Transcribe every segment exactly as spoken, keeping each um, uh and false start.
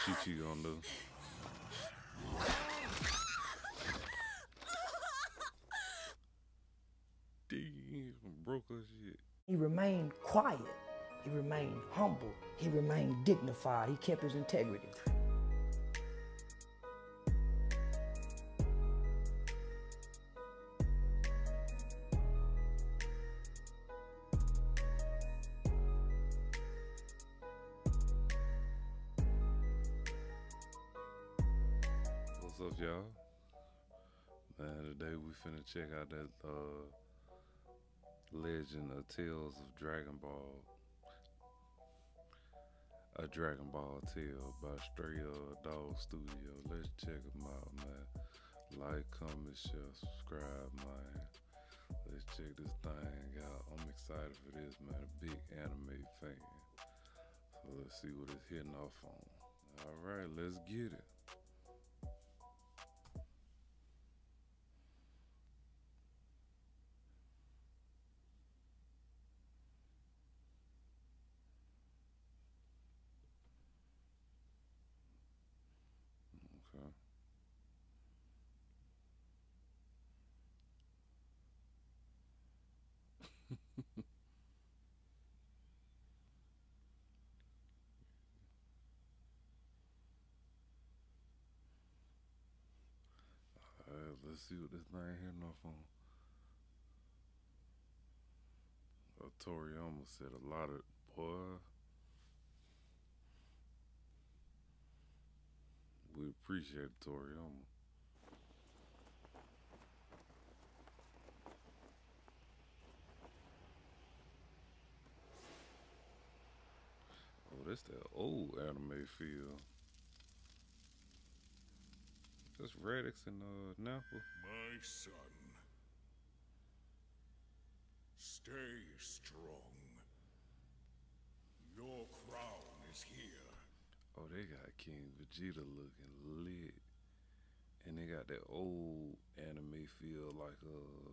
Chi-Chi gonna do? Damn, broke her shit. He remained quiet. He remained humble. He remained dignified. He kept his integrity. What's up, y'all? Man, today we finna check out that uh, Legend of Tales of Dragon Ball. A Dragon Ball Tale by Stray uh, Dog Studio. Let's check them out, man. Like, comment, share, subscribe, man. Let's check this thing out. I'm excited for this, man. A big anime fan. So let's see what it's hitting off on. All right, let's get it. Okay. Alright, let's see what this thing hitting off on. Uh, Toriyama said a lot of, boy. We appreciate Toriyama. Oh, that's that old anime feel. That's Radix and uh, Nappa. My son, stay strong. Your crown is here. Oh, they got King Vegeta looking lit. And they got that old anime feel like uh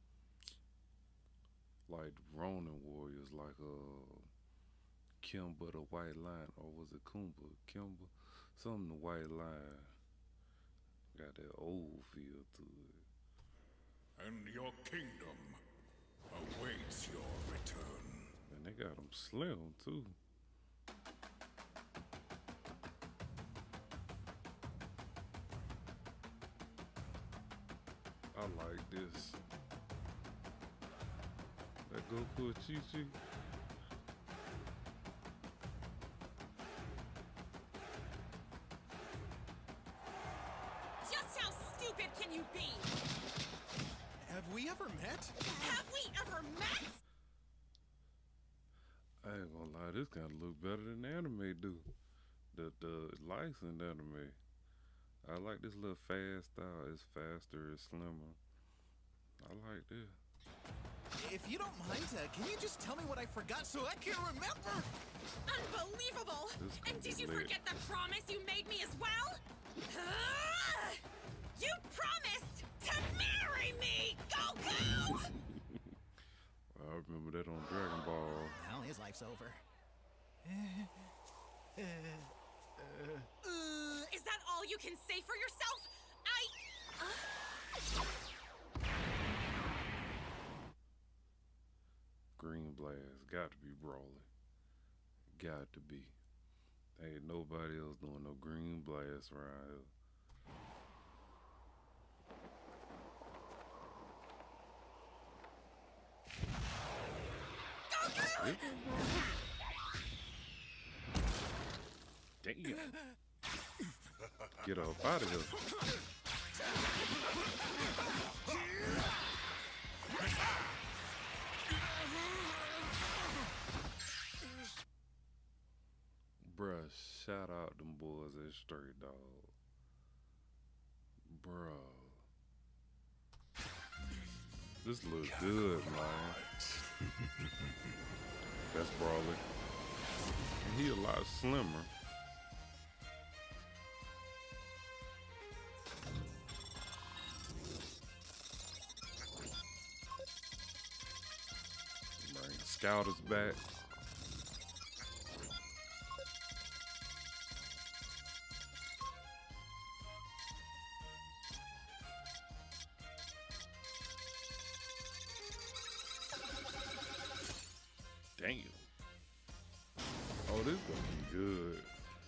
like Ronin Warriors, like uh Kimba the White Lion, or was it Kumba? Kimba? Something the White Lion. Got that old feel to it. And your kingdom awaits your return. And they got them slim too. I like this. That Goku Chi-Chi. Just how stupid can you be? Have we ever met? Have we ever met? I ain't gonna lie, this kind of look better than the anime do. The the licensed anime. I like this little fast style. It's faster, it's slimmer. I like this. If you don't mind, uh, can you just tell me what I forgot so I can remember? Unbelievable! This And could did be you lit. forget the promise you made me as well? Ah! You promised to marry me, Goku! I remember that on Dragon Ball. Well, his life's over. Uh, is that all you can say for yourself? I... Uh... Green Blast, got to be Broly. Got to be. Ain't nobody else doing no Green Blast around here. Goku! Damn. Get up out of here. Bruh, shout out them boys at Straight Dog. Bruh. This looks good, man. That's Broly. And he a lot slimmer. Bring Scout is back. Damn. Oh, this looking good.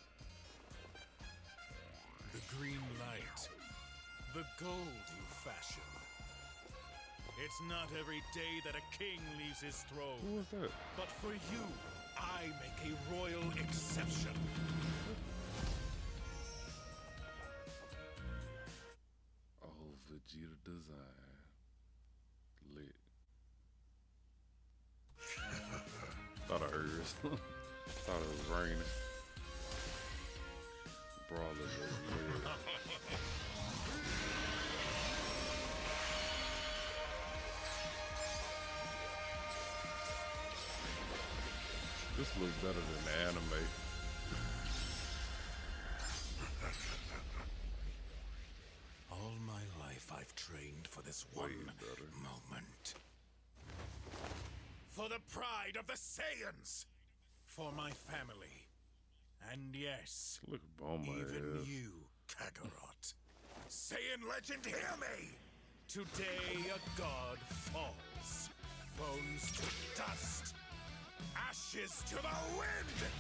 The green light. The gold you fashion. It's not every day that a king leaves his throne. Who was that? But for you, I make a royal exception. Oh, Vegeta design. Lit. Thought I heard something. Thought it was raining. Brawler look lit. This looks better than the anime. All my life I've trained for this Way one better. moment. For the pride of the Saiyans! For my family. And yes, Look at Bulma even ass. you, Kakarot. Saiyan legend, hear me! Today a god falls. Bones to dust. Ashes to the wind!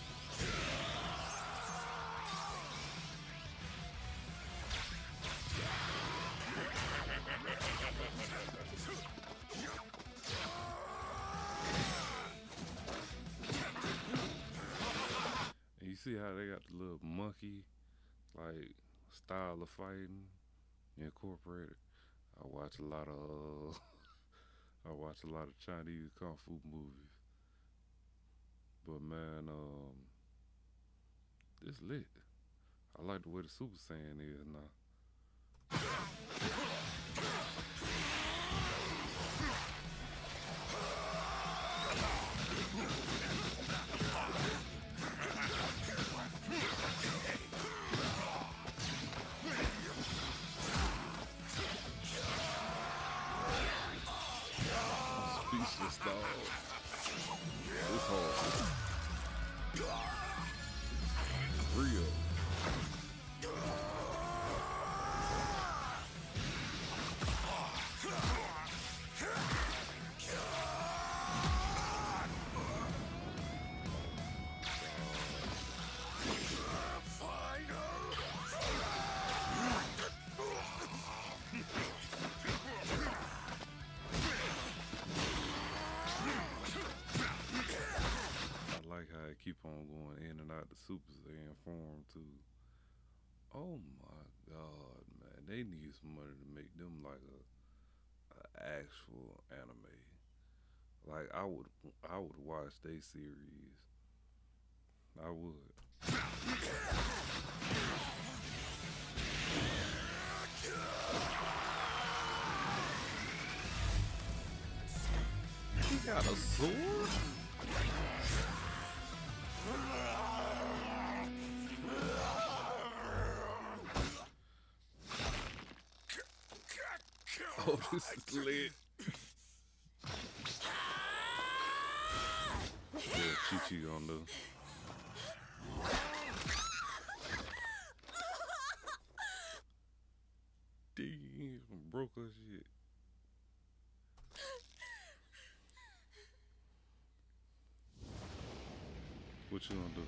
And you see how they got the little monkey, like, style of fighting incorporated. I watch a lot of, uh, I watch a lot of Chinese kung fu movies. But man, um, this lit. I like the way the Super Saiyan is now. Speechless dog. It's hard. Real. I like how it keep on going in and out the Super Saiyan form too. Oh my god, man. They need some money to make them like a, a actual anime. Like I would I would watch they series. I would. He got a sword? Oh, this is lit. Yeah, Chi-Chi gonna do. Damn, broke her shit. What you gonna do?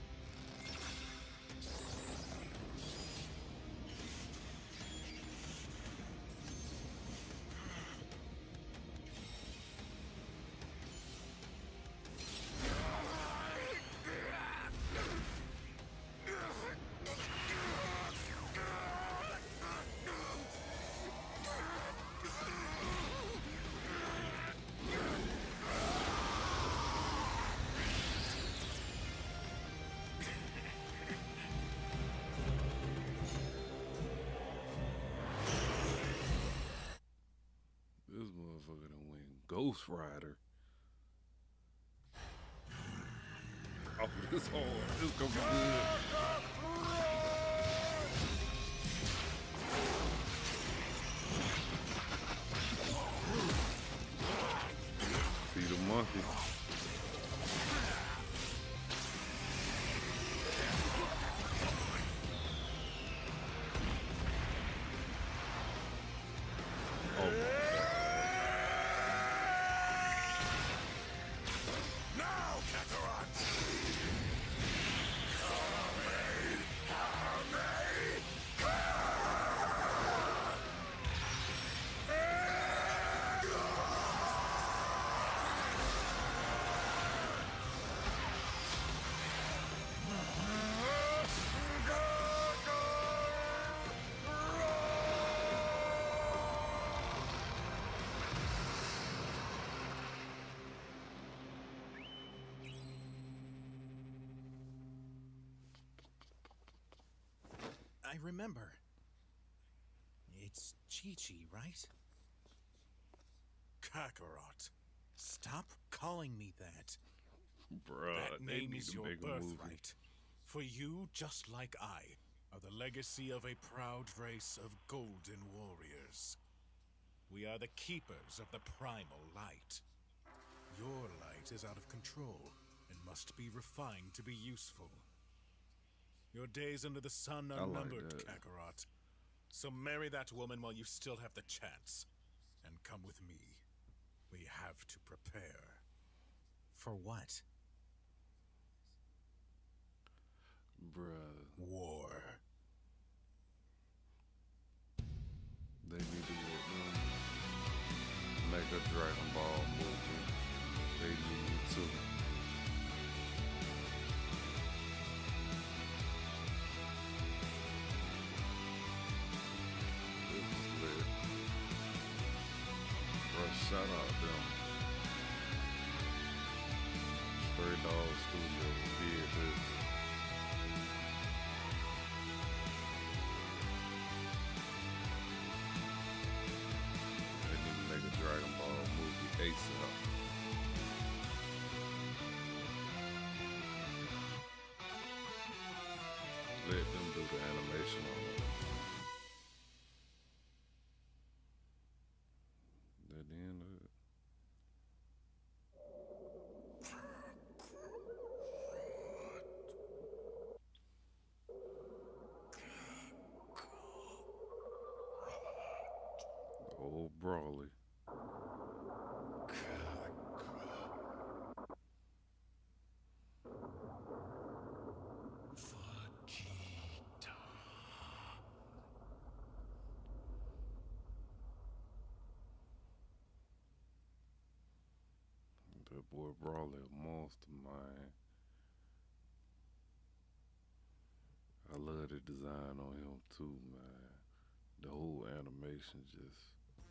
This motherfucker done win Ghost Rider. Oh, this hard. This gonna be good. See the monkey. Oh my God. Now! remember. It's Chi-Chi, right? Kakarot. Stop calling me that. Bruh, That they name need is to your make a movie. birthright. For you, just like I, are the legacy of a proud race of golden warriors. We are the keepers of the primal light. Your light is out of control and must be refined to be useful. Your days under the sun I are like numbered, that. Kakarot. So marry that woman while you still have the chance. And come with me. We have to prepare. For what? Bruh, War. they need to get them make a Dragon Ball movie. They need to. This is lit. Bruh, shout out them. Stray Dog Studios did this. They need to make a Dragon Ball movie ASAP. Let them do the animation on it. At the end of it. Old Brawly. That boy Brawly a monster, man. I love the design on him too, man. The whole animation just.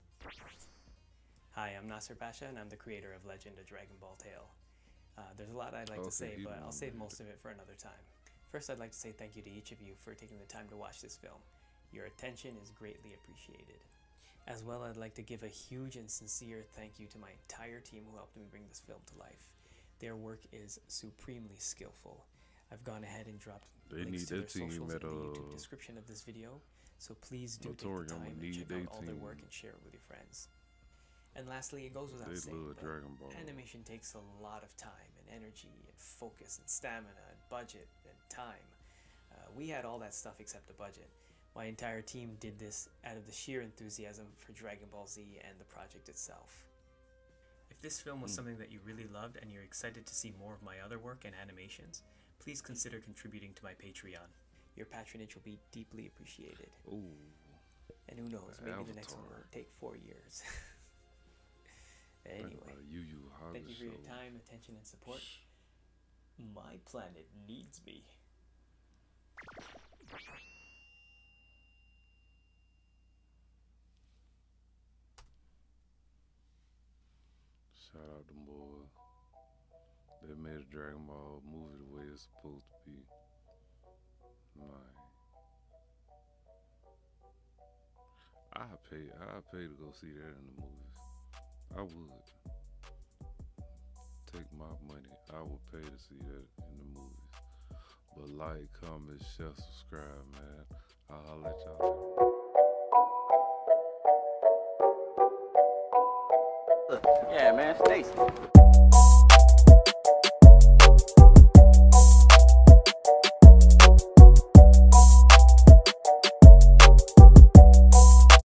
Hi, I'm Nasser Pasha, and I'm the creator of Legend of Dragon Ball Tale. Uh, there's a lot I'd like to Okay, say, you but know I'll save that. most of it for another time. First, I'd like to say thank you to each of you for taking the time to watch this film. Your attention is greatly appreciated. As well, I'd like to give a huge and sincere thank you to my entire team who helped me bring this film to life. Their work is supremely skillful. I've gone ahead and dropped They links need to their that team socials at, in the YouTube uh, description of this video, so please do take Notorium the time and need check they out all their team. work and share it with your friends. And lastly, it goes without They saying, love but Dragon Ball. animation takes a lot of time and energy and focus and stamina and budget and time. Uh, we had all that stuff except a budget. My entire team did this out of the sheer enthusiasm for Dragon Ball Z and the project itself. If this film was Mm. something that you really loved and you're excited to see more of my other work and animations, please consider contributing to my Patreon. Your patronage will be deeply appreciated. Ooh. And who knows, maybe the next one Avatar. will take four years. Think Anyway, about Yu Yu thank you for your Hakusho. time, attention, and support. My planet needs me. Shout out them boys. They made a Dragon Ball movie the way it's supposed to be. Man. I pay I pay to go see that in the movies. I would. Take my money. I would pay to see that in the movies. But like, comment, share, subscribe, man. I'll holler at y'all. Yeah, man, Stacy.